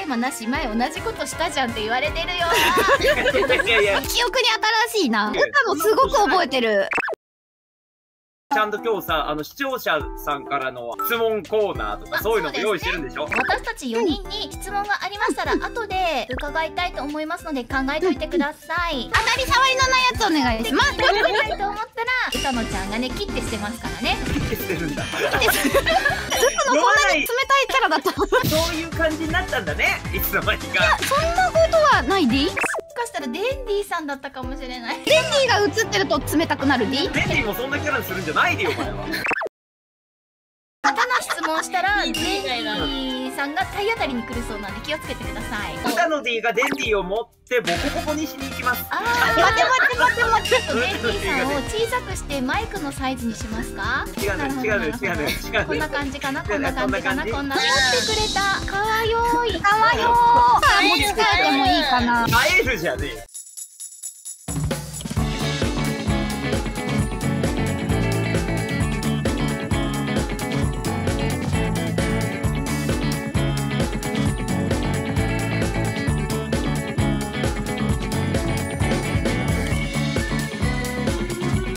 い間なし前同じことしたじゃんって言われてるよ。 いやいや、 記憶に新しいな。歌もすごく覚えてる。 ちゃんと今日さ、視聴者さんからの質問コーナーとかそういうのも用意してるんでしょ？ 私たち4人に質問がありましたら後で伺いたいと思いますので考えといてください。 当たり障りのないやつお願いします。 ないと思ったら歌野ちゃんがね切ってしてますからね。 切って捨てるんだ。 そんなに冷たいキャラだったの？ そういう感じになったんだね、いつの間にか。 そんなことはないで。 もしかしたらデンディさんだったかもしれない。 デンディが映ってると冷たくなるで。 デンディもそんなキャラにするんじゃないでよ、お前は。 質問したらデンディさんが体当たりに来るそうなんで気をつけてください。 歌の D がデンディを持ってボコボコにしに行きます。 待てちょっとデンディさんを小さくしてマイクのサイズにしますか？ 違うこんな感じかな、こんな感じかな、こんな。持ってくれた。かわよい。 かわよー。持ち替えてもいいかな。 会えるじゃねえよ。